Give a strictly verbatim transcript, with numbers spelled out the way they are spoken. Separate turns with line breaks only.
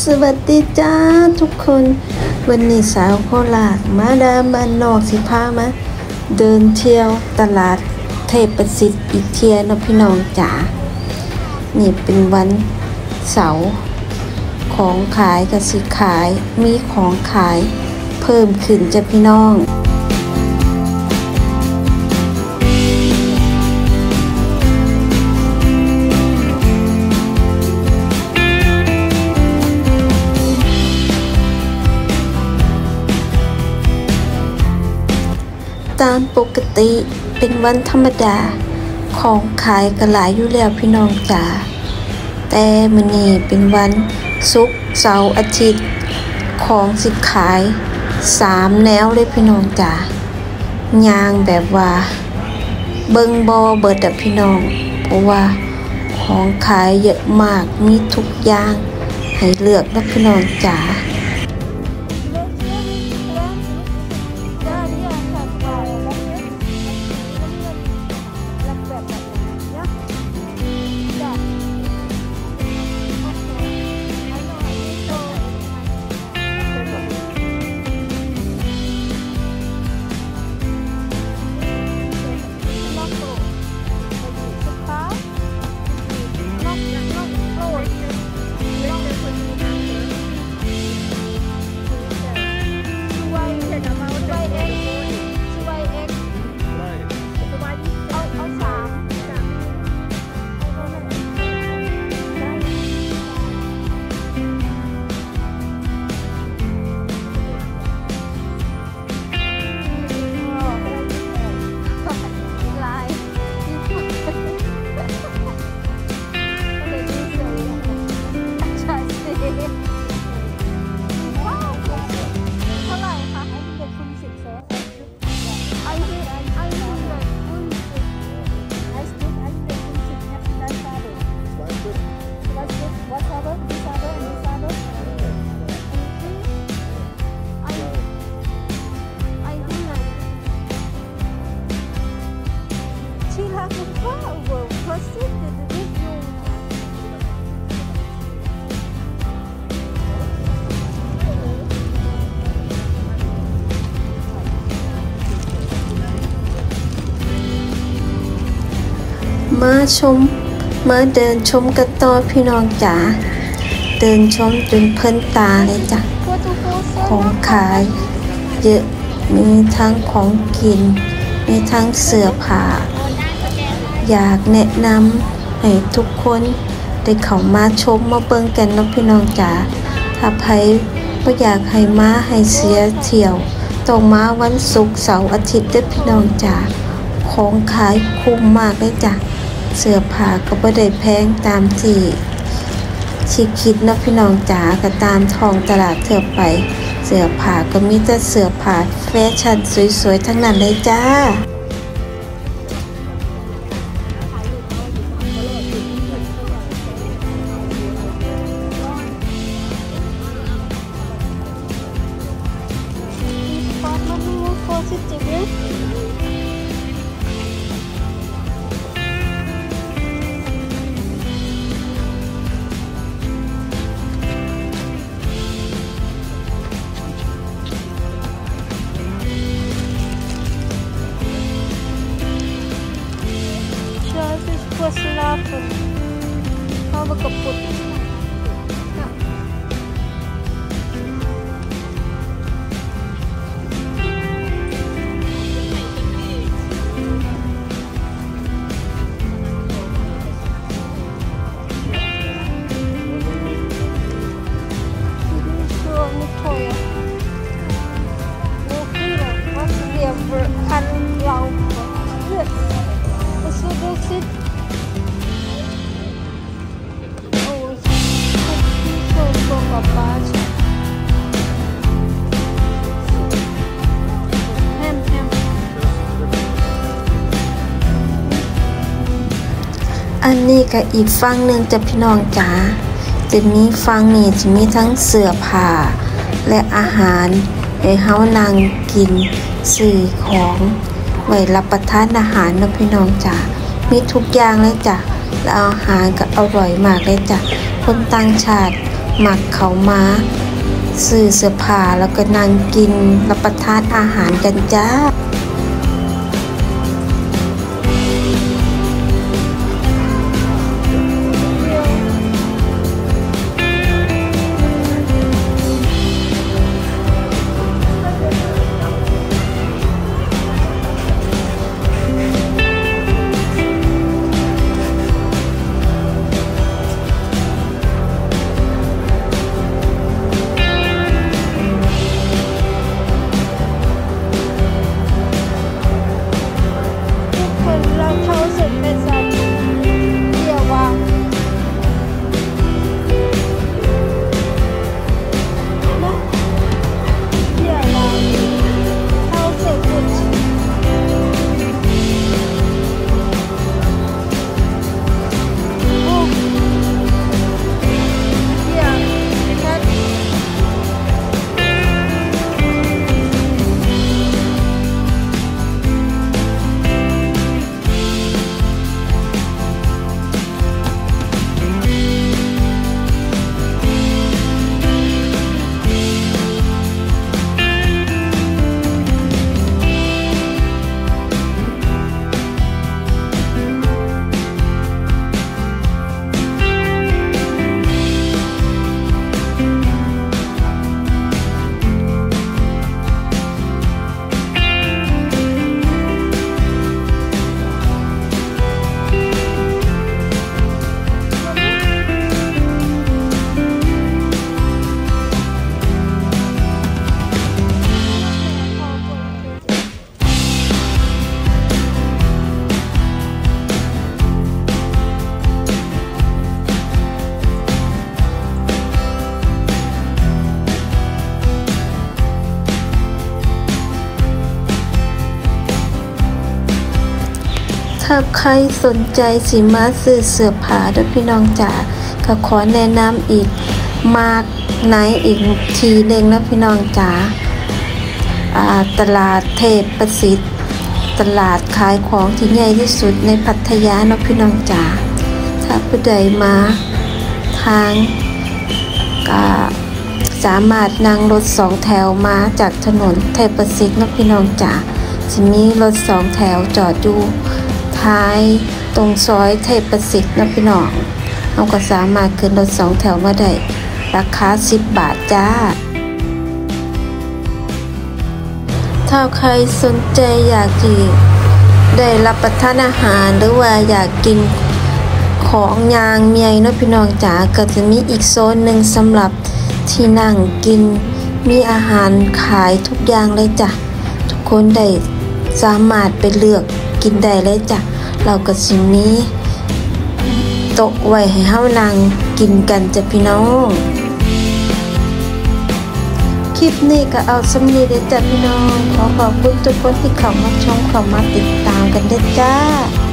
สวัสดีจ้าทุกคนวันนี้สาวโคราชมาดามบ้านนอกสิพามาเดินเที่ยวตลาดเทพประสิทธิ์อีกเที่ยวนะพี่น้องจ๋านี่เป็นวันเสาร์ของขายกับสิขายมีของขายเพิ่มขึ้นจ้ะพี่น้องตามปกติเป็นวันธรรมดาของขายก็หลายอยู่แล้วพี่น้องจ๋าแต่มื้อนี้เป็นวันศุกร์เสาร์อาทิตย์ของสิขายสามแนวเลยพี่น้องจ๋าย่างแบบว่าเบิ่งบ่เบิดอะพี่น้องเพราะว่าของขายเยอะมากมีทุกอย่างให้เลือกนะพี่น้องจ๋ามาชมมาเดินชมกันต่อพี่น้องจ๋าเดินชมจนเพลินตาเลยจ้ะของขายเยอะมีทั้งของกินมีทั้งเสื้อผ้าอยากแนะนำให้ทุกคนได้เข้ามาชมมาเบิ่งกันนะพี่น้องจ๋าถ้าใครบ่อยากให้มาให้เสียเที่ยวต้องมาวันศุกร์เสาร์อาทิตย์เด้อพี่น้องจ๋าของขายคุ้มมากเลยจ้ะเสื้อผ้าก็บ่ได้แพงตามที่ที่คิดนะพี่น้องจ๋าก็ตามท้องตลาดทั่วไปเสื้อผ้าก็มีแต่เสื้อผ้าแฟชั่นสวยๆทั้งนั้นเลยจ้าSlapen. Gaan we kapot. Ja. Zit อันนี้ก็อีกฝั่งหนึ่งจะพี่น้องจ๋าจะมีฝั่งนี้จะมีทั้งเสื้อผ้าและอาหารให้เฮานั่งกินซื้อของไว้รับประทานอาหารนะพี่น้องจ๋ามีทุกอย่างเลยจ้ะและอาหารก็อร่อยมากเลยจ้ะคนต่างชาติมักเขามาซื้อเสื้อผ้าแล้วก็นั่งกินรับประทานอาหารกันจ้าถ้าใครสนใจสิมาซื้อเสื้อผ้าเด้อพี่น้องจ๋าก็ขอแนะนำอีกมากไหนอีกทีหนึ่งนะพี่น้องจ๋าตลาดเทพประสิทธิ์ตลาดขายของที่ใหญ่ที่สุดในพัทยาเนาะพี่น้องจ๋าถ้าผู้ใดมาทางก็สามารถนั่งรถสองแถวมาจากถนนเทพประสิทธิ์เนาะพี่น้องจ๋าจะมีรถสองแถวจอดอยู่ท้ายตรงซอยเทพประสิทธิ์นะพี่น้องเราก็สามารถขึ้นรถสองแถวมาได้ราคาสิบบาทจ้าถ้าใครสนใจอยากที่ได้รับประทานอาหารหรือว่าอยากกินของยางเมียนะพี่น้องจ๋าก็จะมีอีกโซนหนึ่งสำหรับที่นั่งกินมีอาหารขายทุกอย่างเลยจ้ะทุกคนได้สามารถไปเลือกกินได้เลยจ้ะเราก็สิมีโต๊ะไว้ให้เฮานั่งกินกันจ้ะพี่น้องคลิปนี้ก็เอาสำนีเด้อจ้ะพี่น้องขอขอบคุณทุกคนที่เข้ามาชมเข้ามาติดตามกันเด้อจ้า